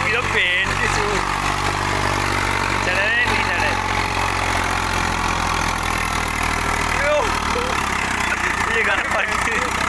तो पेन की सूट चढ़े नहीं चढ़े ये गाना